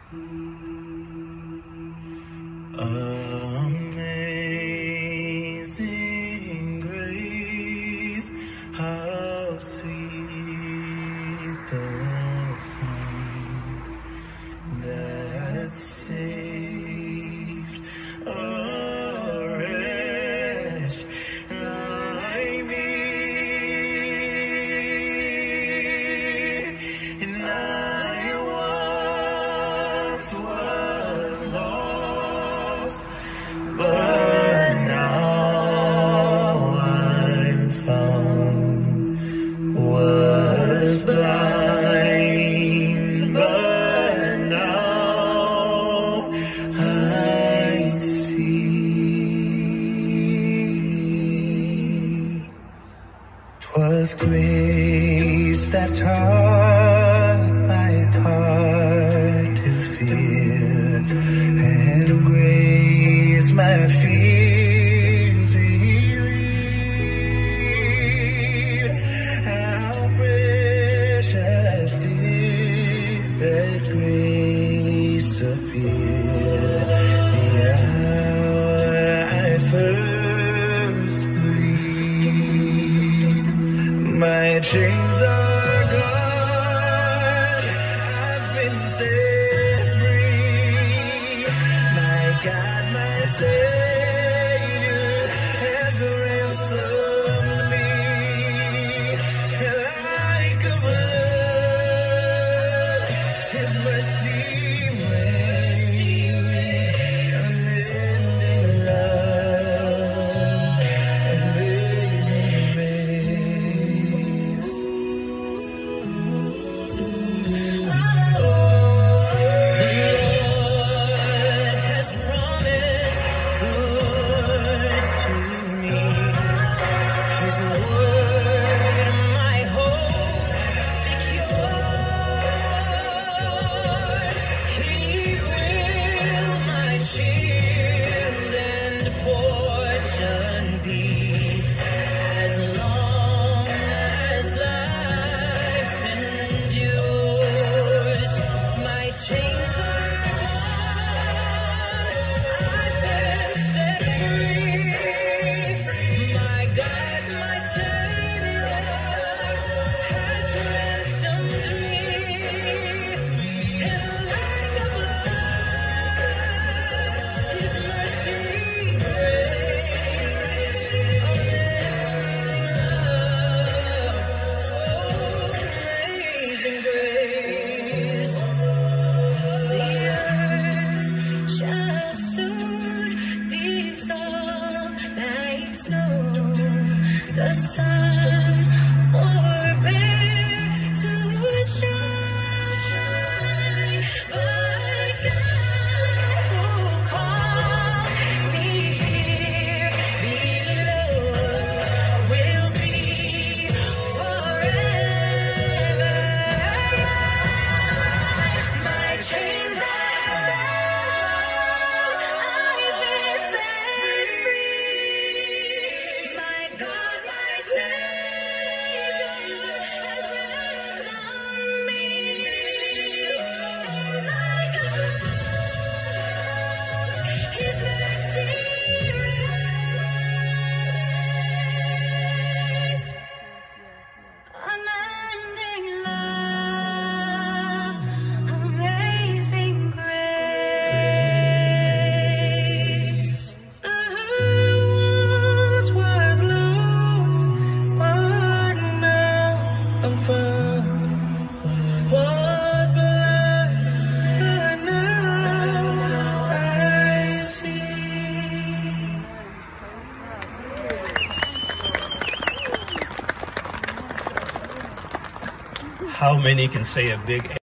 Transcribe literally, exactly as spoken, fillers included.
Amazing grace, how sweet the sound that saved a wretch like me. And I once was lost, but now I'm found. Was blind, but now I see. 'Twas grace that taught my heart to fear, and grace my fears relieved. How precious did that grace appear the hour I first believed. My chains are gone, I've been set free. My God, my Savior has ransomed me. Like a flood, His mercy reigns. Unending love, amazing grace. Oh, the Lord has promised good to me. His word my hope secures. He will my shield and portion be, as long as life endures. My chains are gone, I've been set free. My God, my Savior has ransomed me. And like a flood, His mercy reigns. Unending love, amazing grace. The earth shall soon dissolve like snow. The sun forbear to shine, but God who called me here below will be forever. My chains are gone, I've been set free. My God, my Savior has ransomed me. Like a flood, His mercy reigns. Unending love, amazing grace. I once was lost, but now I'm found. Was blind, but now I see. How many can say a big